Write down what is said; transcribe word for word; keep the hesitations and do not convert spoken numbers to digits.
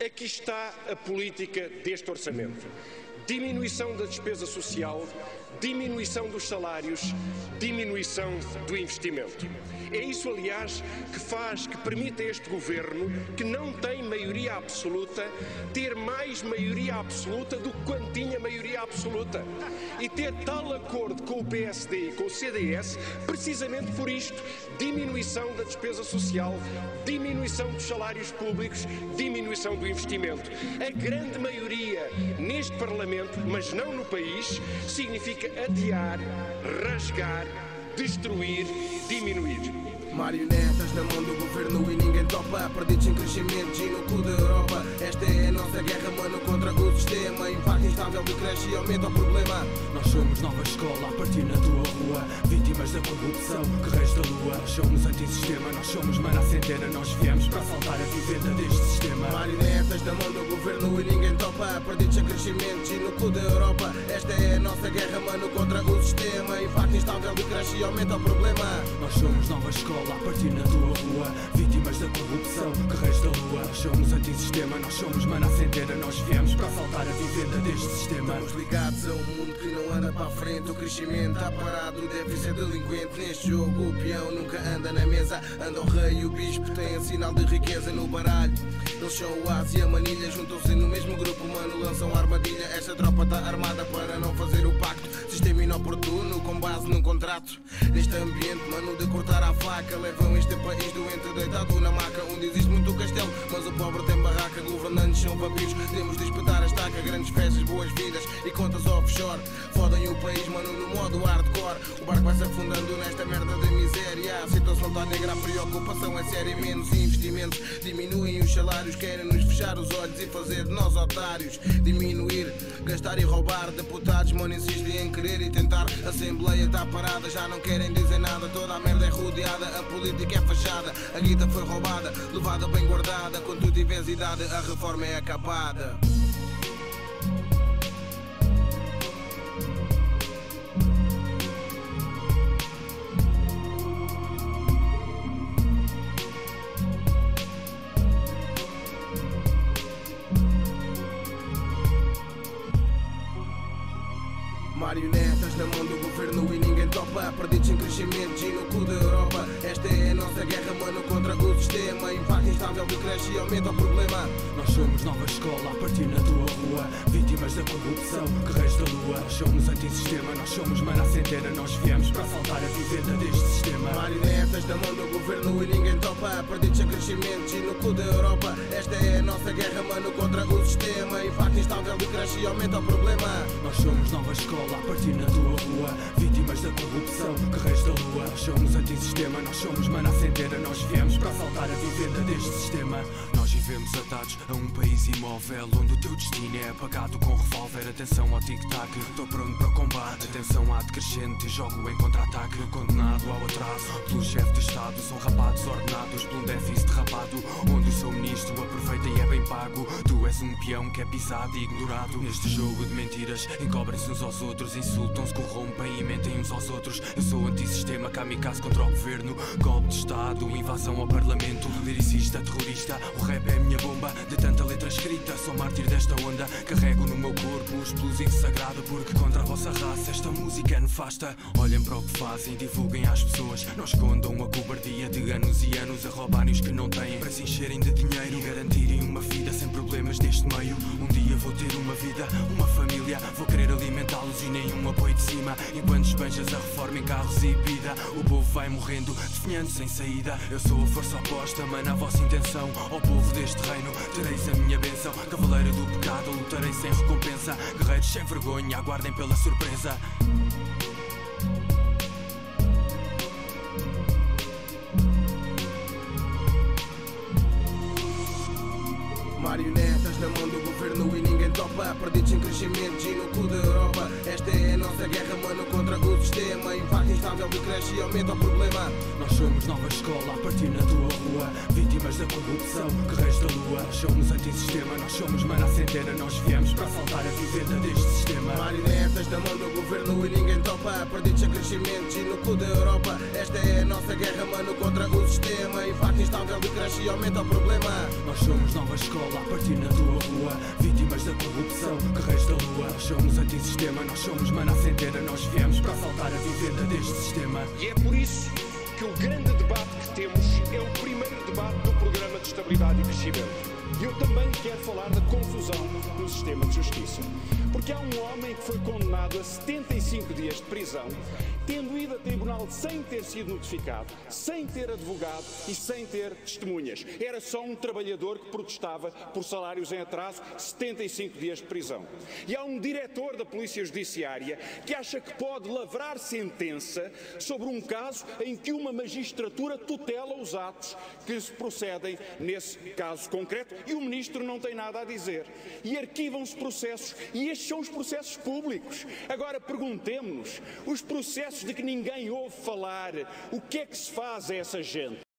Aqui está a política deste orçamento. Diminuição da despesa social, diminuição dos salários, diminuição do investimento. É isso, aliás, que faz, que permite a este governo, que não tem maioria absoluta, ter mais maioria absoluta do que quando tinha maioria absoluta. E ter tal acordo com o P S D e com o C D S, precisamente por isto: diminuição da despesa social, diminuição dos salários públicos, diminuição do investimento. A grande maioria neste Parlamento, mas não no país, significa adiar, rasgar, destruir, diminuir. Marionetas na mão do governo e ninguém topa. Perdidos em crescimento e no cu da Europa. Esta é a nossa guerra, mano, contra o sistema. Impacto instável que cresce e aumenta o problema. Nós somos nova escola a partir na tua rua. Vítimas da corrupção, guerreiros da lua. Nós somos antissistema, nós somos mana a centena. Nós viemos para assaltar a vivenda deste sistema. Marionetas na mão do governo e ninguém topa. Perdidos em crescimento e no cu da Europa. Esta é a nossa guerra, mano, contra o sistema. Impacto instável que cresce e aumenta o problema. Nós somos nova escola a partir na tua rua. Vítimas da corrupção, guerreiros da lua. Nós somos antissistema, nós somos mana a centena. Nós viemos para assaltar a vivenda deste sistema. Estamos ligados a um mundo que não anda para a frente. O crescimento está parado, deve ser delinquente. Neste jogo o peão nunca anda na mesa. Anda o rei e o bispo, tem a sinal de riqueza no baralho. Eles são o as e a manilha, juntam-se no mesmo grupo, mano, lançam armadilha. Esta tropa está armada para não fazer o pacto. Sistema inoportuno, com base num contrato. Neste ambiente, mano, de cortar a faca, levam este país doente deitado na maca. Onde existe muito castelo, mas o pobre tem barraca. Governantes são vampiros, temos de espetar a estaca. Grandes festas, boas vidas e contas offshore. Fodem o país, mano, no modo hardcore. O barco vai se afundando nesta merda de miséria. A situação está negra, a preocupação é séria. Menos investimentos, diminuem os salários. Querem nos fechar os olhos e fazer de nós otários. Diminuir, gastar e roubar. Deputados, mano, insistem em querer e tentar. A Assembleia está parada, já não querem dizer nada. Toda a merda é rodeada, a política é fachada. A guita foi roubada, levada bem guardada. Quando tu tiveres idade, a reforma é acabada. Marionetas na mão do governo e ninguém topa. Perdidos em crescimento e no cu da Europa. Esta é a nossa guerra, mano, contra o sistema. Impacto instável que cresce e aumenta o problema. Nós somos nova escola a partir na tua rua. Vítimas da corrupção, guerreiros da lua. Nós somos antissistema, nós somos mana a centena. Nós viemos para assaltar a vivenda deste sistema. Marionetas na mão do governo e ninguém topa. Perdidos em crescimento e no cu da Europa. Esta é a nossa guerra, mano, contra o sistema. Impacto instável que cresce e aumenta o problema. Nós somos nova escola a partir na tua rua. Vítimas da corrupção, guerreiros da lua. Nós somos antissistema, nós somos mana a centena. Nós viemos para assaltar a vivenda deste sistema. Nós vivemos atados a um país imóvel, onde o teu destino é apagado com revólver. Atenção ao tic-tac, estou pronto para o combate. Atenção à decrescente, jogo em contra-ataque. Condenado ao atraso pelo chefe de Estado. São rapados ordenados por um déficit derrapado, onde o seu ministro aproveita e é bem pago. Tu és um peão que é pisado e ignorado. Neste jogo de mentiras, encobrem-se uns aos outros, insultam-se, corrompem e mentem uns aos outros. Eu sou antissistema, kamikaze contra o governo. Golpe de Estado, invasão ao Parlamento. Liricista, terrorista, o rap é a minha bomba. De tanta letra escrita, sou mártir desta onda. Carrego no meu corpo o explosivo sagrado, porque contra a vossa raça esta música é nefasta. Olhem para o que fazem, divulguem às pessoas. Não escondam a cobardia de anos e anos a roubarem os que não têm, para se encherem de dinheiro e garantirem uma vida sem problemas neste meio. Um dia vou ter uma vida, uma família. Vou querer alimentá-los e nenhum apoio de cima. Enquanto esbanjas a reforma em carros e bebida, o povo vai morrendo, definhando sem saída. Eu sou a força oposta, mana, a vossa intenção. Ao povo deste reino, tereis a minha bênção. Cavaleiro do pecado, lutarei sem recompensa. Guerreiros sem vergonha, aguardem pela surpresa. Marionetas na mão do governo e ninguém topa. Perdidos em crescimento e no cu da Europa. Esta é a nossa guerra, mano, contra o sistema. Impacto instável que cresce e aumenta o problema. Nós somos nova escola a partir na tua rua. Vítimas da corrupção, guerreiros da lua. Nós somos antissistema, nós somos mana a centena. Nós viemos para assaltar a vivenda deste sistema. Marionetas na mão do governo e ninguém topa. Perdidos em crescimento e no cu da Europa. Esta é a nossa guerra, mano, contra o sistema. Impacto instável que cresce e aumenta o problema. Nós somos nova escola escola, a partir na tua rua. Vítimas da corrupção que rege da lua. Nós somos antissistema, nós somos mana à centena. Nós viemos para assaltar a vivenda deste sistema. E é por isso que o grande debate que temos é o primeiro debate do Programa de Estabilidade e Crescimento. Eu também quero falar da confusão no sistema de justiça. Porque há um homem que foi condenado a setenta e cinco dias de prisão, tendo ido a tribunal sem ter sido notificado, sem ter advogado e sem ter testemunhas. Era só um trabalhador que protestava por salários em atraso, setenta e cinco dias de prisão. E há um diretor da Polícia Judiciária que acha que pode lavrar sentença sobre um caso em que uma magistratura tutela os atos que se procedem nesse caso concreto e o ministro não tem nada a dizer. E arquivam-se processos, e estes são os processos públicos. Agora perguntemo-nos, os processos de que ninguém ouve falar, o que é que se faz a essa gente?